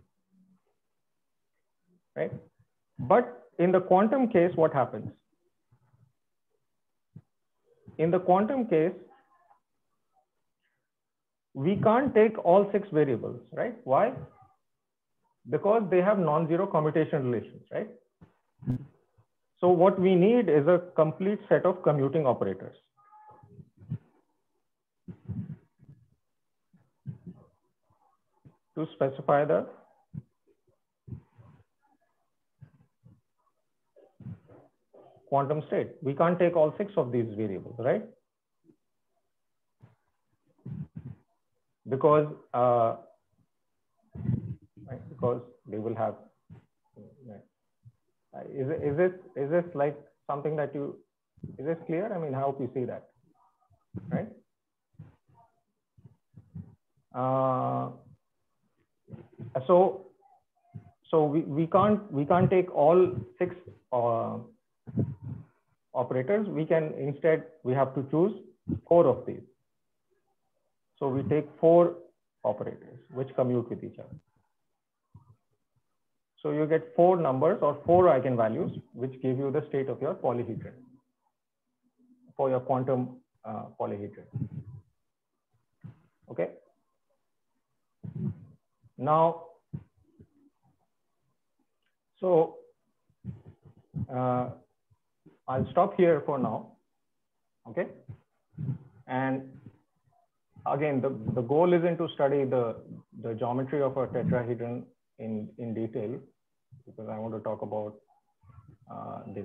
Right? But in the quantum case, what happens? In the quantum case, we can't take all six variables, right? Why? Because they have non-zero commutation relations, right? So what we need is a complete set of commuting operators. To specify the quantum state. We can't take all six of these variables, right? Because uh, right, because they will have. Right. Is it, is this is this like something that you, is this clear? I mean, I hope you see that, right? Uh, so so we, we can't we can't take all six uh, operators. We can instead, we have to choose four of these. So we take four operators which commute with each other. So you get four numbers or four eigenvalues which give you the state of your polyhedron, for your quantum uh, polyhedron. Okay. Now, so uh, I'll stop here for now. Okay. And again, the, the goal isn't to study the, the geometry of a tetrahedron in, in detail, because I want to talk about uh, this.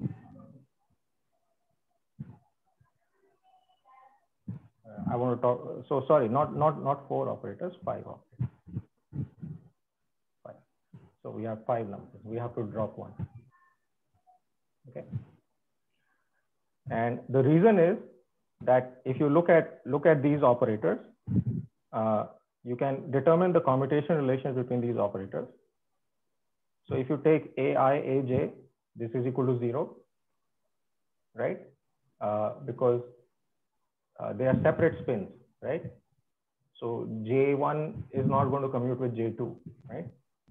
Uh, I want to talk, so sorry, not, not, not four operators, five operators. Five. So we have five numbers. We have to drop one. Okay. And the reason is that if you look at look at these operators, uh, you can determine the commutation relations between these operators. So if you take A I, A J, this is equal to zero, right? Uh, because uh, they are separate spins, right? So J one is not going to commute with J two, right?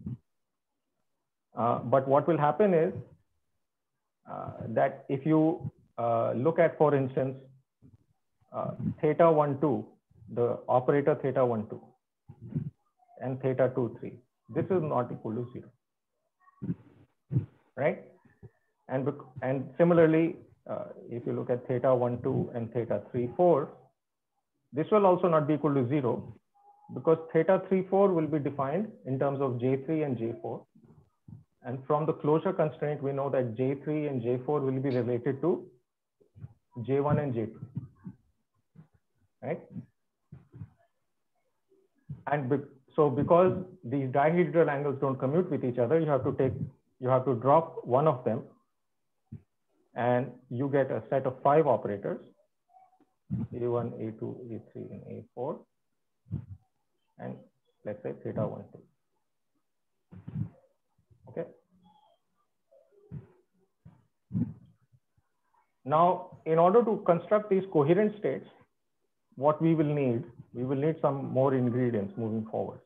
Uh, but what will happen is uh, that if you uh, look at, for instance, uh, theta one two, the operator theta one two, and theta two three, this is not equal to zero, right? And and similarly, uh, if you look at theta one two and theta three four, this will also not be equal to zero, because theta three four will be defined in terms of J three and J four. And from the closure constraint, we know that J three and J four will be related to J one and J two, right? And be so because these dihedral angles don't commute with each other, you have to take, you have to drop one of them, and you get a set of five operators, A one, A two, A three, and A four, and let's say theta one two. Okay. Now, in order to construct these coherent states, what we will need, we will need some more ingredients moving forward.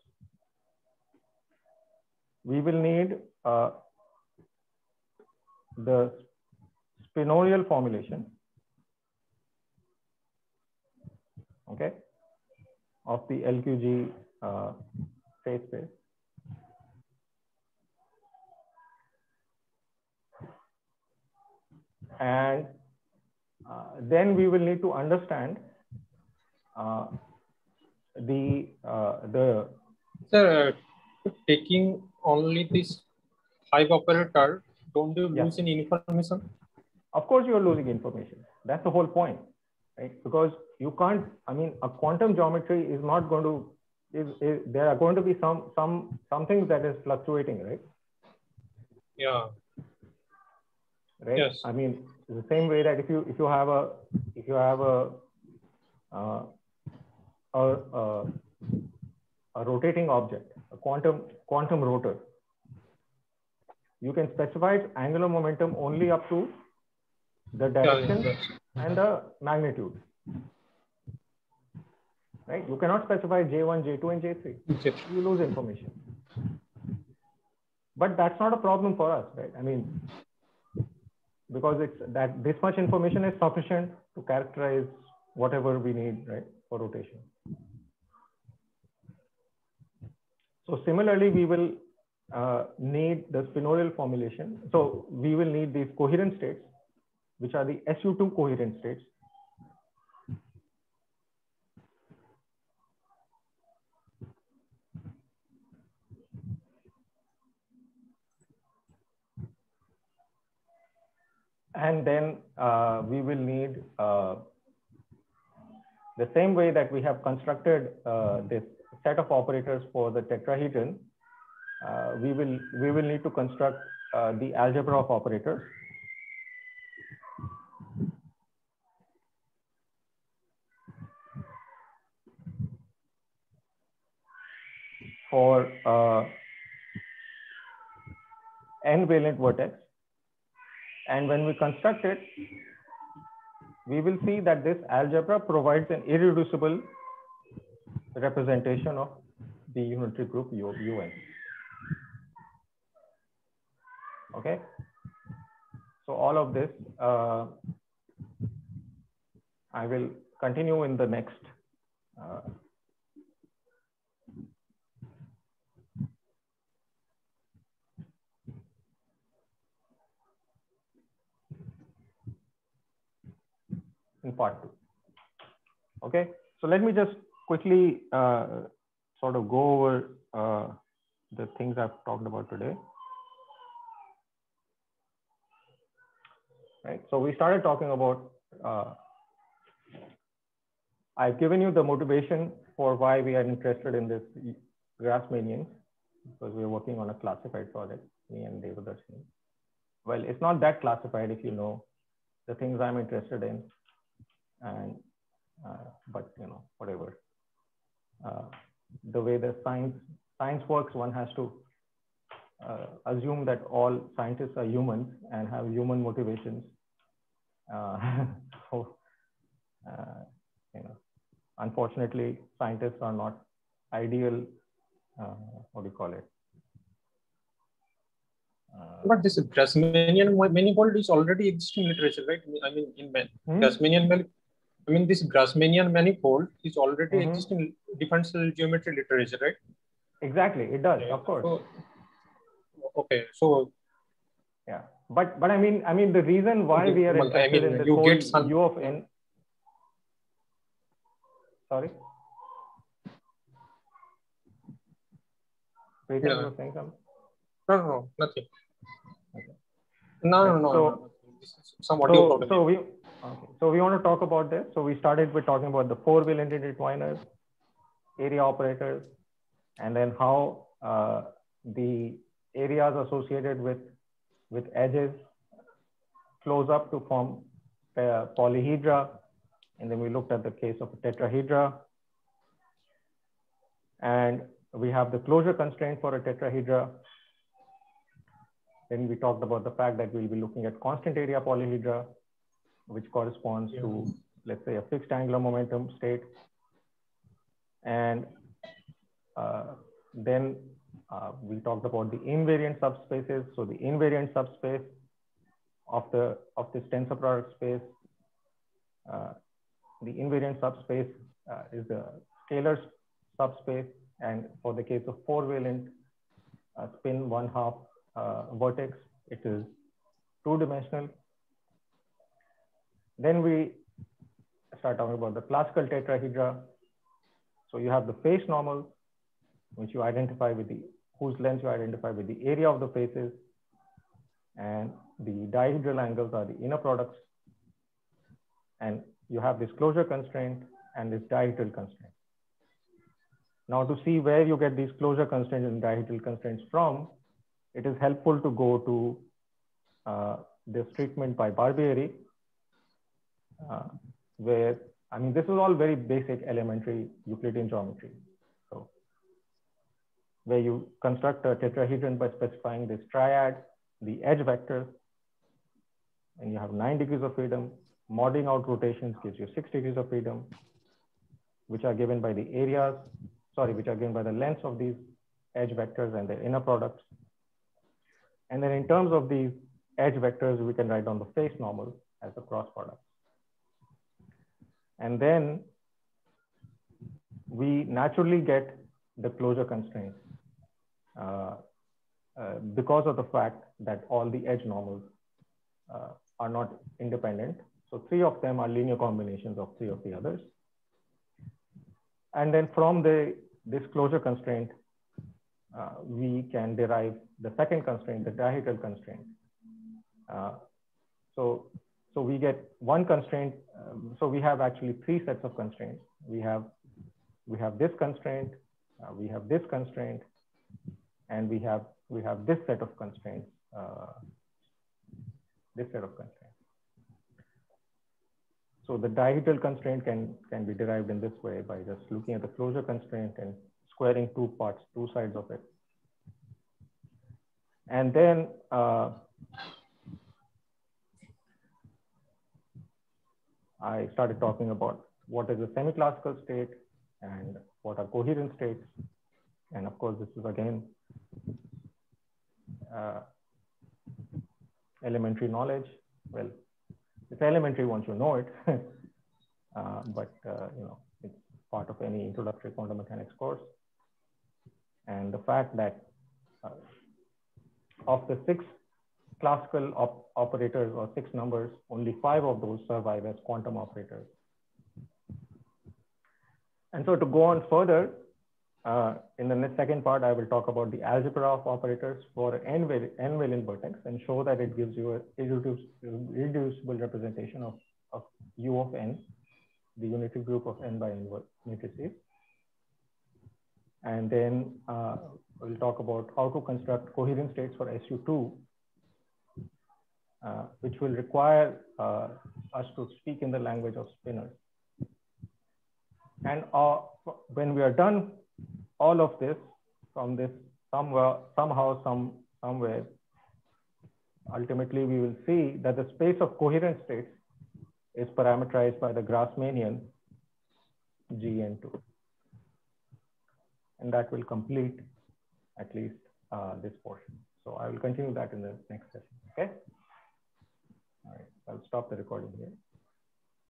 We will need uh, the spinorial formulation, okay, of the L Q G uh, phase space. And uh, then we will need to understand uh, the uh, the Sir, uh, taking only this five operator, don't you yeah. lose any information? Of course, you are losing information. That's the whole point, right? Because you can't. I mean, a quantum geometry is not going to. Is, is there are going to be some some something that is fluctuating, right? Yeah. Right. Yes. I mean, the same way that if you if you have a if you have a uh, a, a a rotating object, a quantum quantum rotor, you can specify its angular momentum only up to the direction Yeah, yeah, and the magnitude. Right? You cannot specify J one, J two, and J three. okay. You lose information. But that's not a problem for us, right? I mean, because it's that this much information is sufficient to characterize whatever we need, right, for rotation. So similarly, we will uh, need the spinorial formulation. So we will need these coherent states, which are the S U two coherent states. And then uh, we will need uh, the same way that we have constructed uh, this set of operators for the tetrahedron, uh, we will we will need to construct uh, the algebra of operators. For uh, n-valent vertex. And when we construct it, we will see that this algebra provides an irreducible representation of the unitary group U UN. Okay. So all of this, uh, I will continue in the next uh, in part two. Okay, so let me just quickly uh, sort of go over uh, the things I've talked about today. Right, so we started talking about, uh, I've given you the motivation for why we are interested in this Grassmannians, because we're working on a classified project, me and Devadarshini. Well, it's not that classified if you know the things I'm interested in, and uh, but you know, whatever. Uh, the way the science science works, one has to uh, assume that all scientists are humans and have human motivations. Uh, so, uh, you know, unfortunately, scientists are not ideal, uh, what do you call it? Uh, but this Grassmannian manifold is already existing literature, right? I mean, in hmm? Grassmannian, I mean, this Grassmannian manifold is already mm-hmm. existing differential geometry literature, right? Exactly, it does, yeah. Of course. So, okay, so yeah, but but I mean, I mean, the reason why we are interested I mean, in this you whole some... U of n. Sorry. Wait, yeah. You were saying something? No, no, nothing. Okay. No, no, no, so, no, no. This is some audio so, problem. So we, okay. So we want to talk about this. So we started with talking about the four wheel intertwiners, area operators, and then how uh, the areas associated with, with edges close up to form uh, polyhedra. And then we looked at the case of a tetrahedra. And we have the closure constraint for a tetrahedra. Then we talked about the fact that we'll be looking at constant area polyhedra, which corresponds yeah. to, let's say, a fixed angular momentum state. And uh, then uh, we talked about the invariant subspaces. So the invariant subspace of the of this tensor product space, uh, the invariant subspace uh, is the scalar subspace. And for the case of four valent uh, spin one half uh, vertex, it is two dimensional. Then we start talking about the classical tetrahedra. So you have the face normal, which you identify with the, whose length you identify with the area of the faces. And the dihedral angles are the inner products. And you have this closure constraint and this dihedral constraint. Now to see where you get these closure constraints and dihedral constraints from, it is helpful to go to uh, this treatment by Barbieri, uh, where, I mean, this is all very basic elementary Euclidean geometry. So where you construct a tetrahedron by specifying this triad, the edge vectors, and you have nine degrees of freedom. Modding out rotations gives you six degrees of freedom, which are given by the areas, sorry, which are given by the lengths of these edge vectors and their inner products. And then in terms of these edge vectors, we can write down the face normal as a cross product. And then we naturally get the closure constraints uh, uh, because of the fact that all the edge normals uh, are not independent. So three of them are linear combinations of three of the others. And then from the this closure constraint, uh, we can derive the second constraint, the dihedral constraint. Uh, so, so we get one constraint. Um, so we have actually three sets of constraints. We have, we have this constraint, uh, we have this constraint, and we have, we have this set of constraints, uh, this set of constraints. So the dihedral constraint can, can be derived in this way by just looking at the closure constraint and squaring two parts, two sides of it. And then uh, I started talking about what is a semi-classical state and what are coherent states. And of course, this is again uh, elementary knowledge. Well, it's elementary once you know it, uh, but uh, you know, it's part of any introductory quantum mechanics course. And the fact that uh, of the six classical op operators or six numbers, only five of those survive as quantum operators. And so to go on further, uh, in the second part, I will talk about the algebra of operators for n valent vertex and show that it gives you a irreducible representation of, of U of n, the unitary group of n by n matrices. And then uh, we'll talk about how to construct coherent states for S U two, uh, which will require uh, us to speak in the language of spinors. And uh, when we are done all of this from this somewhere, somehow, some, somewhere, ultimately we will see that the space of coherent states is parameterized by the Grassmannian G N two. And that will complete at least uh, this portion. So I will continue that in the next session, okay? All right, I'll stop the recording here.